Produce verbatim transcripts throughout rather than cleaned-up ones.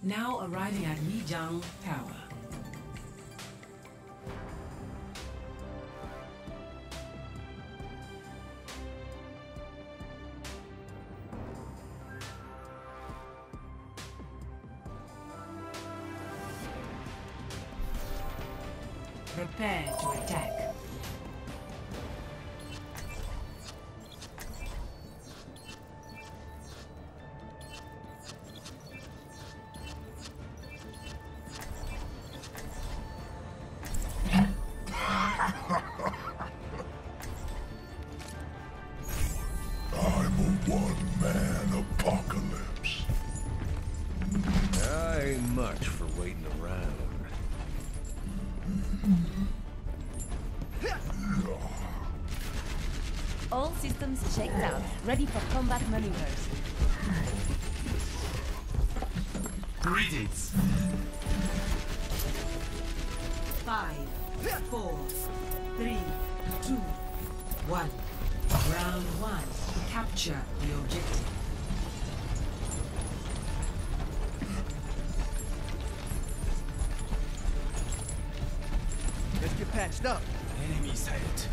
Now arriving at Lijiang Tower. Prepare to attack. I'm a one-man apocalypse. I ain't much for waiting around. All systems checked out, ready for combat maneuvers. Greetings. Five, four, three, two, one. Round one. Capture the objective. Let's get patched up. Enemy sight.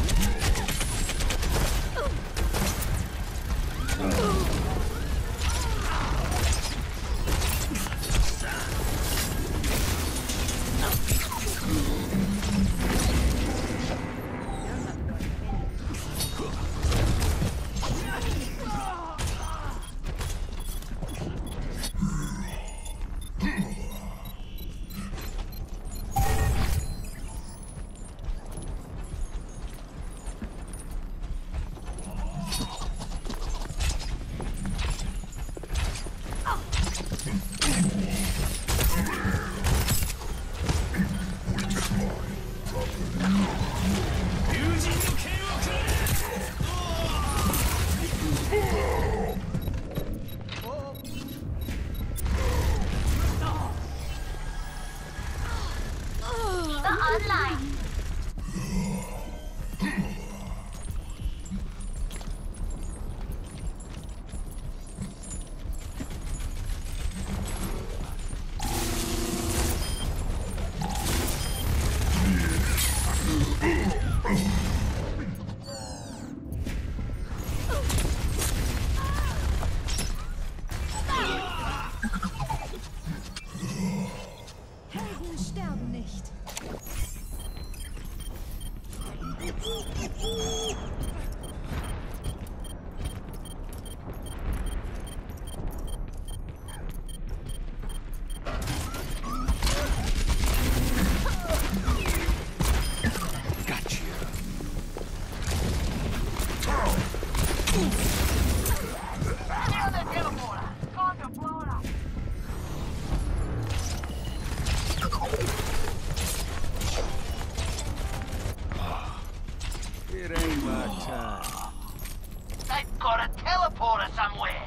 It ain't my time. They've got a teleporter somewhere.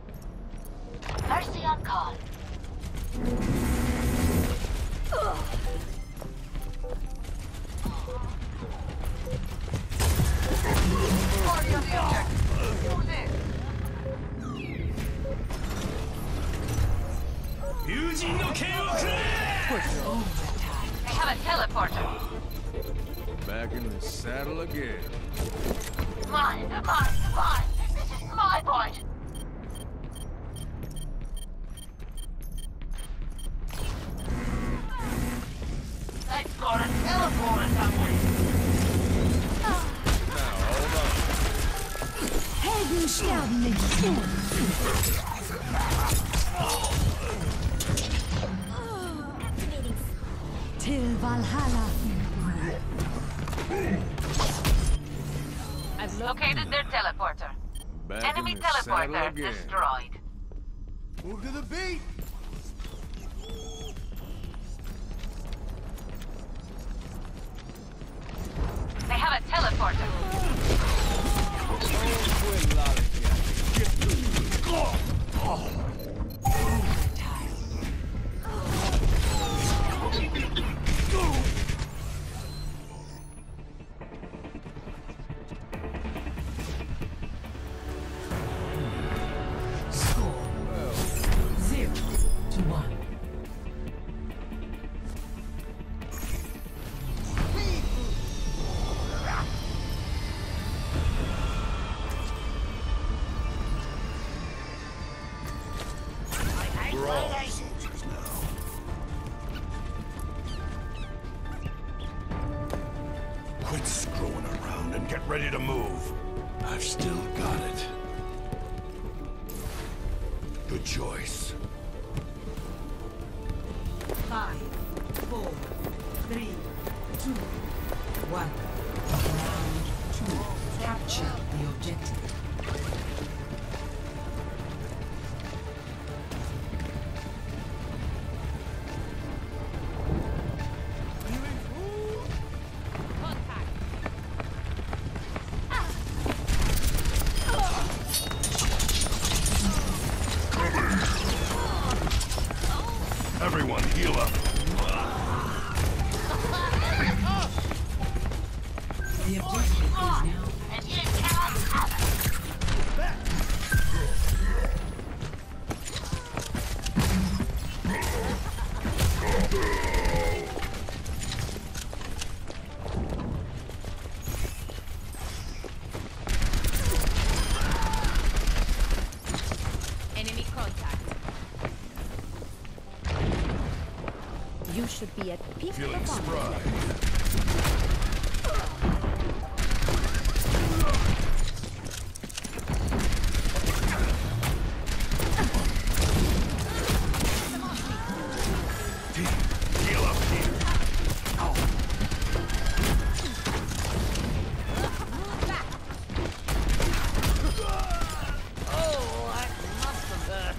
Mercy on call. Party on the objective. Who's in? They have a teleporter. Back in the saddle again. Mine, mine, mine. This is my point. They've got a teleporter somewhere. Now, hold on. Helden sterben nicht. Till Valhalla. I've located their teleporter. Back Enemy in the saddle teleporter again. destroyed. Move to the beat. They have a teleporter. Zero. Quit screwing around and get ready to move. I've still got it. The choice. Five, four, three, two, one. Round two. Capture the objective. Everyone, heal up. The objective is now And you cannot have it. Enemy contact. You should be at peak Feeling performance. spry. Heal up here. Oh, that must have hurt.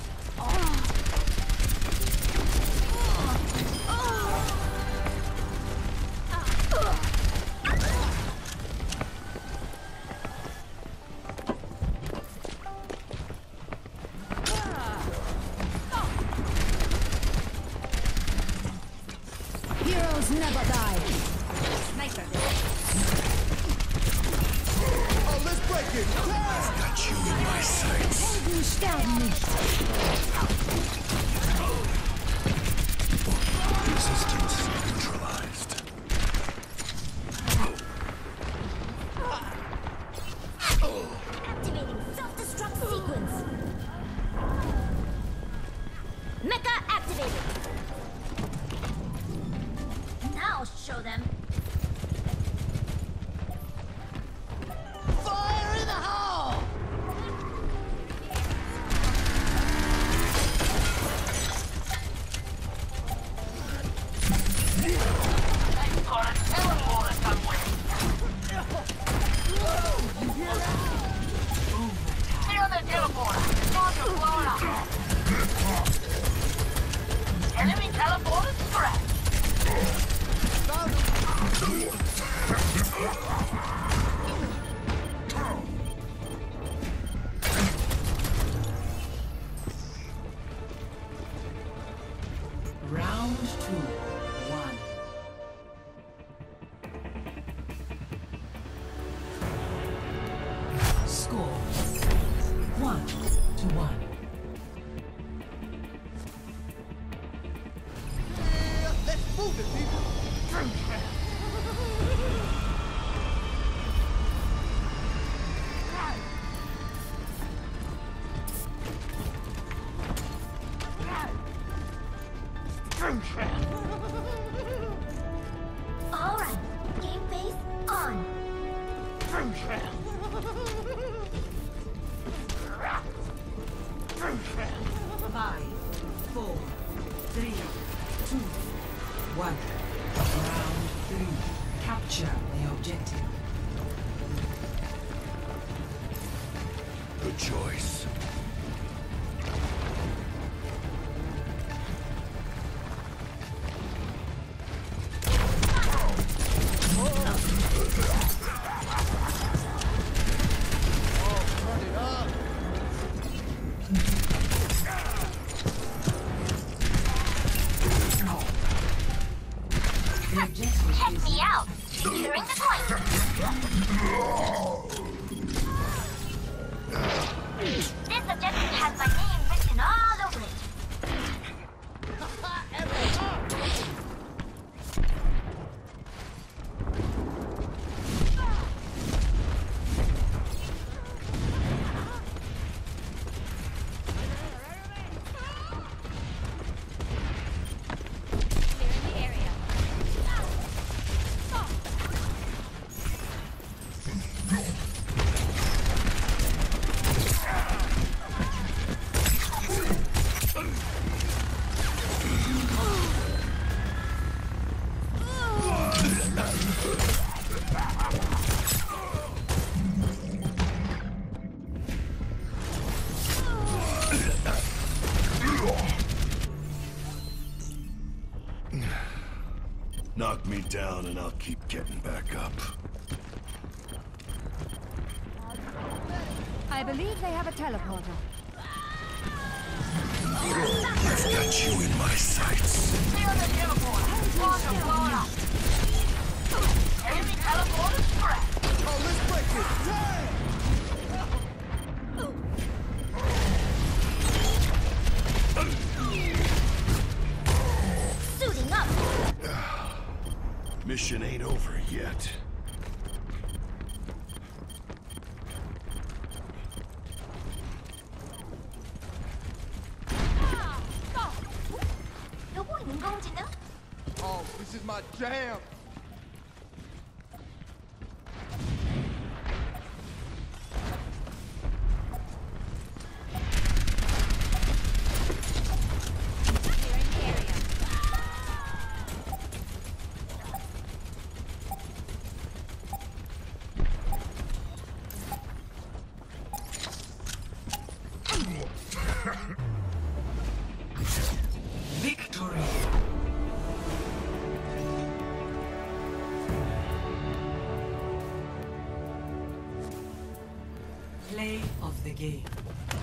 Heroes never die. Sniper. Oh, let's break it. I've got you in my sights. Du sterben nicht. Resistance neutralized. Activating self-destruct sequence. Mecha activated. Now I'll show them. Fire in the hole! They've got a teleporter somewhere. Stay on the teleporter. Time to blow it up. Enemy teleporter scratch. round two. One. Score one to one. Yeah, let's move it, people. All right, game face on. Five, four, three, two, one. Round three. Capture the objective. The choice. The objective Check is me out. Securing the point. This objective has my name written all over it. Clearing the area. Knock me down and I'll keep getting back up. I believe they have a teleporter. I've got you in my sights. Near the teleport. Water blown up. Enemy teleporter spread. Oh, let's break it. Damn! Suiting up. Mission ain't over yet. Oh, this is my jam. Victory. Play of the game.